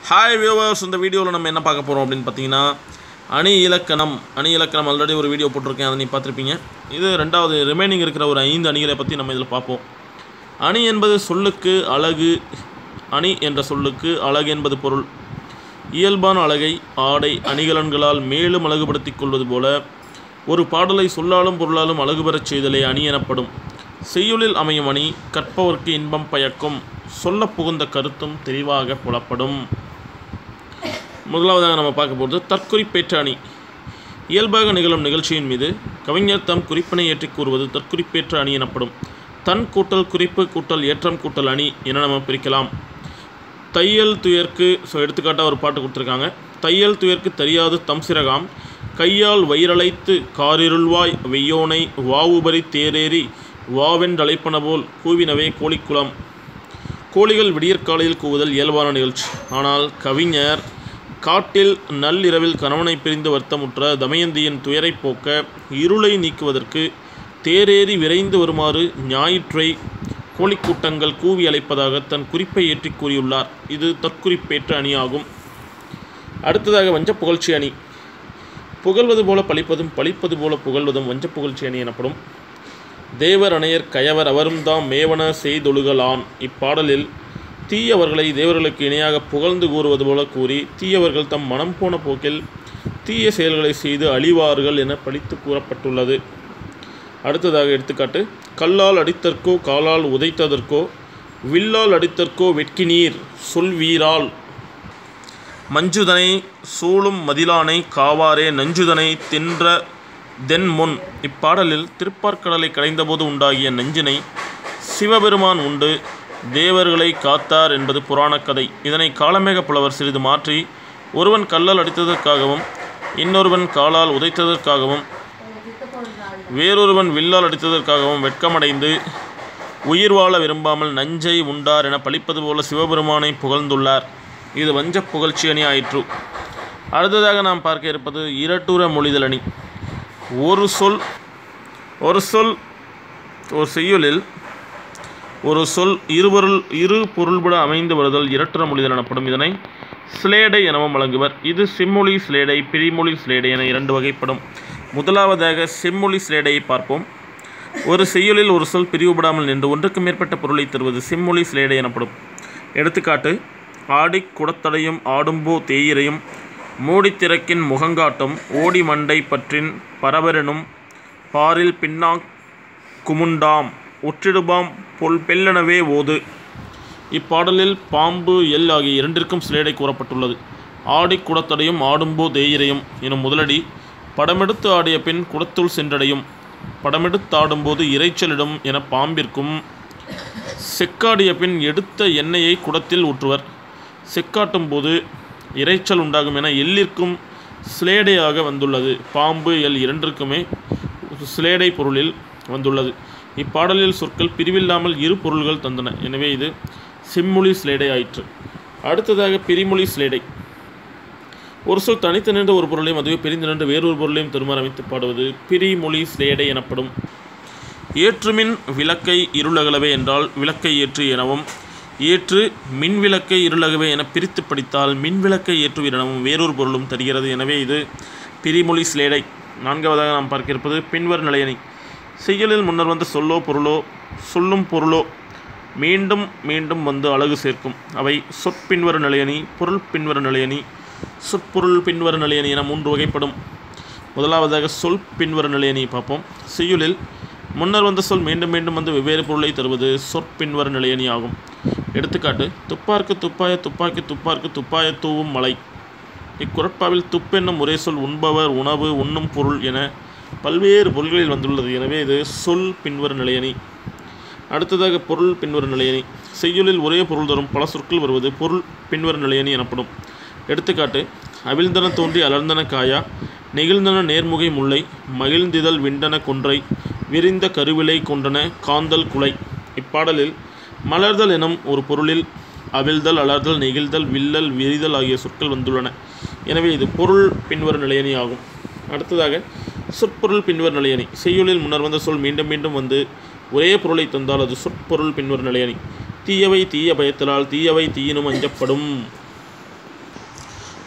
Hi viewers, இந்த வீடியோவில் நம்ம என்ன பார்க்க போகிறோம் அப்படின்னு பார்த்தீங்கன்னா அணி இலக்கணம் ஆல்ரெடி ஒரு வீடியோ போட்டிருக்கேன், அதை நீ பார்த்துருப்பீங்க. இது ரெண்டாவது ரிமைனிங் இருக்கிற ஒரு 5 அணிகளை பற்றி நம்ம இதில் பார்ப்போம். அணி என்பது சொல்லுக்கு அழகு. அணி என்ற சொல்லுக்கு அழகு என்பது பொருள். இயல்பான அழகை ஆடை அணிகலன்களால் மேலும் அழகுபடுத்திக் கொள்வது போல ஒரு பாடலை சொல்லாலும் பொருளாலும் அழகு பெறச் செய்தலே அணி எனப்படும். செய்யுளில் அமையும் அணி கற்பவர்க்கு இன்பம் பயக்கும். சொல்ல புகுந்த கருத்தும் தெளிவாக புலப்படும். முதலாவதாக நம்ம பார்க்க போகிறது தற்குறிப்பேற்ற அணி. இயல்பாக நிகழும் நிகழ்ச்சியின் மீது கவிஞர் தம் குறிப்பினை ஏற்றி கூறுவது தற்குறிப்பேற்ற அணி எனப்படும். தன் கூட்டல் குறிப்பு கூட்டல் ஏற்றம் கூட்டல் அணி என நம்ம பிரிக்கலாம். தையல் துயர்க்கு எடுத்துக்காட்டாக ஒரு பாட்டு கொடுத்துருக்காங்க. தையல் துயர்க்கு தெரியாது தம் சிறகாம், கையால் வயிறழைத்து காரிருள்வாய் வெய்யோனை வாவுபரி தேரேறி வாவென்றழைப்பன போல் கூவினவே கோழிக்குளம். கோழிகள் விடியற்காலையில் கூவுதல் இயல்பான நிகழ்ச்சி. ஆனால் கவிஞர் காட்டில் நள்ளிரவில் கணவனை பிரிந்து வருத்தமுற்ற தமயந்தியின் துயரை போக்க இருளை நீக்குவதற்கு தேரேறி விரைந்து வருமாறு ஞாயிற்றை கோழிக்கூட்டங்கள் கூவி அழைப்பதாக தன் குறிப்பை ஏற்றி கூறியுள்ளார். இது தற்குறிப்பேற்ற அணியாகும். அடுத்ததாக வஞ்ச புகழ்ச்சி அணி. புகழ்வது போல பழிப்பதும் பழிப்பது போல புகழ்வதும் வஞ்ச புகழ்ச்சி அணி எனப்படும். தேவர் அணையர் கயவர் அவரும் தாம் மேவன செய்தொழுகலான். இப்பாடலில் தீயவர்களை தேவர்களுக்கு இணையாக புகழ்ந்து கூறுவது போல கூறி தீயவர்கள் தம் மனம் போன போக்கில் தீய செயல்களை செய்து அழிவார்கள் என பழித்து கூறப்பட்டுள்ளது. அடுத்ததாக எடுத்துக்காட்டு கல்லால் அடித்தற்கோ காலால் உதைத்ததற்கோ வில்லால் அடித்தற்கோ வெட்கினீர் சொல்வீரால். மஞ்சுதனை சூழும் மதிலானை காவாரே நஞ்சுதனை தின்ற தென்முன். இப்பாடலில் திருப்பார்கடலை கடைந்தபோது உண்டாகிய நஞ்சினை சிவபெருமான் உண்டு தேவர்களை காத்தார் என்பது புராணக் கதை. இதனை காளமேக புலவர் சிறிது மாற்றி ஒருவன் கல்லால் அடித்ததற்காகவும் இன்னொருவன் காலால் உதைத்ததற்காகவும் வேறொருவன் வில்லால் அடித்ததற்காகவும் வெட்கமடைந்து உயிர் வாழ விரும்பாமல் நஞ்சை உண்டார் என பழிப்பது போல சிவபெருமானை புகழ்ந்துள்ளார். இது வஞ்ச புகழ்ச்சி அணி ஆயிற்று. அடுத்ததாக நாம் பார்க்க இருப்பது இரட்டுற மொழிதல் அணி. ஒரு செய்யுளில் ஒரு சொல் இரு பொருள்பட அமைந்து வருதல் இரட்டுற மொழிதல் எனப்படும். இதனை சிலேடை எனவும் வழங்குவர். இது செம்மொழி சிலேடை, பிரிமொழி சிலேடை என 2 வகைப்படும். முதலாவதாக செம்மொழி சிலேடையை பார்ப்போம். ஒரு செய்யுளில் ஒரு சொல் பிரிவுபடாமல் நின்று ஒன்றுக்கு மேற்பட்ட பொருளை தருவது செம்மொழி சிலேடை எனப்படும். எடுத்துக்காட்டு ஆடி குடத்தடையும் ஆடும்போ தேயிரையும் மூடித்திறக்கின் முகங்காட்டும் ஓடி மண்டை பற்றின் பரவரெனும் பாரில் பின்னா குமுண்டாம் ஒற்றிடுபாம் பொல் பெல்லெனவே ஓது. இப்பாடலில் பாம்பு எல் ஆகிய 2ற்கும் சிலேடை கூறப்பட்டுள்ளது. ஆடி குடத்தடையும் ஆடும்போ தேயிரையும் எனும் முதலடி படமெடுத்து ஆடிய பின் குடத்துள் சென்றடையும், படமெடுத்தாடும்போது இறைச்சலிடும் என பாம்பிற்கும், செக்காடிய பின் எடுத்த எண்ணெயை குடத்தில் ஊற்றுவர், செக்காட்டும் போது இறைச்சல் உண்டாகும் என எல்லிற்கும் சிலேடையாக வந்துள்ளது. பாம்பு எல் 2ற்குமே சிலேடை பொருளில் வந்துள்ளது. இப்பாடலில் சொற்கள் பிரிவில்லாமல் 2 பொருள்கள் தந்தன. எனவே இது செம்மொழி சிலேடை ஆயிற்று. அடுத்ததாக பிரிமொழி சிலேடை. ஒரு சொல் தனித்து நின்ற ஒரு பொருளையும் அதுவே பிரிந்து நின்று வேறொரு பொருளையும் தருமாறு அமைத்து பாடுவது பிரிமொழி சிலேடை எனப்படும். ஏற்றுமின் விளக்கை இருளகலவே என்றால் விளக்கை ஏற்று எனவும், ஏற்று மின்விளக்கை இருளகவே என பிரித்து படித்தால் மின்விளக்கை ஏற்றுவீர் எனவும் வேறொரு பொருளும் தருகிறது. எனவே இது பிரிமொழி சிலேடை. நான்காவதாக நாம் பார்க்க இருப்பது பின்வர் நிலையணி. செய்யுளில் முன்னர் வந்த சொல்லும் பொருளோ மீண்டும் மீண்டும் வந்து அழகு சேர்க்கும். அவை சொற்பின்வர நிலையணி, பொருள் பின்வர நிலையணி, சொற்பொருள் பின்வர நிலையணி என 3 வகைப்படும். முதலாவதாக சொல் பின்வர நிலையணியை பார்ப்போம். செய்யுளில் முன்னர் வந்த சொல் மீண்டும் மீண்டும் வந்து வெவ்வேறு பொருளை தருவது சொற்பின்வர நிலையணி ஆகும். எடுத்துக்காட்டு துப்பார்க்கு துப்பாய துப்பாக்கி துப்பார்க்கு துப்பாய தூவும் மலை. இக்குறட்பாவில் துப்பென்னும் ஒரே சொல் உண்பவர் உணவு உண்ணும் பொருள் என பல்வேறு பொருள்களில் வந்துள்ளது. எனவே இது சொல் பின்வர நிலையணி. அடுத்ததாக பொருள் பின்வர நிலையணி. செய்யுளில் ஒரே பொருள் தரும் பல சொற்கள் வருவது பொருள் பின்வர நிலையணி எனப்படும். எடுத்துக்காட்டு அவிழ்ந்தன தோன்றி அலர்ந்தன காயா, நெகிழ்ந்தன நேர்முகை முல்லை, மகிழ்ந்திதழ் விண்டன கொன்றை, விரிந்த கருவிலை கொண்டன காந்தல் குலை. இப்பாடலில் மலர்தல் எனும் ஒரு பொருளில் அவிழ்தல் அலர்தல் நெகிழ்தல் வில்லல் விரிதல் ஆகிய சொற்கள் வந்துள்ளன. எனவே இது பொருள் பின்வர நிலையணி ஆகும். அடுத்ததாக சொற்பொருள் பின்வர் நிலையணி. செய்யுளில் முன்னர் வந்த சொல் மீண்டும் மீண்டும் வந்து ஒரே பொருளை தந்தால் அது சொற்பொருள் பின்வர் நிலையணி. தீயவை தீய பயத்தலால் தீயவை தீயினும் அஞ்சப்படும்.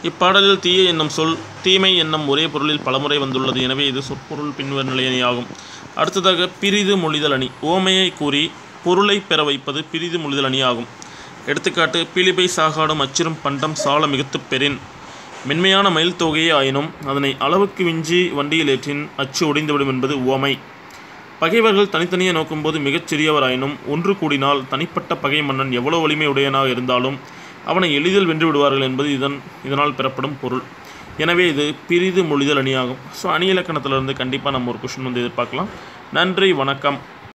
இப்பாடலில் தீய என்னும் சொல் தீமை என்னும் ஒரே பொருளில் பலமுறை வந்துள்ளது. எனவே இது சொற்பொருள் பின்வரும் நிலையணியாகும். அடுத்ததாக பிரிது மொழிதல் அணி. ஓமையை கூறி பொருளை பெற வைப்பது பிரிது மொழிதல் அணியாகும். எடுத்துக்காட்டு: பீலிபை சாகாடும் அச்சிறும் பண்டம் சால மிகுத்துப் பெறின். மென்மையான மயில் தொகையே ஆயினும் அதனை அளவுக்கு விஞ்சி வண்டியில் ஏற்றின் அச்சு ஒடிந்துவிடும் என்பது உவமை. பகைவர்கள் தனித்தனியே நோக்கும்போது மிகச் சிறியவராயினும் ஒன்று கூடினால் தனிப்பட்ட பகை மன்னன் எவ்வளவு வலிமை உடையனாக இருந்தாலும் அவனை எளிதில் வென்று விடுவார்கள் என்பது இதனால் பெறப்படும் பொருள். எனவே இது பிரிது மொழிதல் அணியாகும். ஸோ அணி இலக்கணத்திலிருந்து கண்டிப்பாக நம்ம ஒரு கொஷின் எதிர்பார்க்கலாம். நன்றி, வணக்கம்.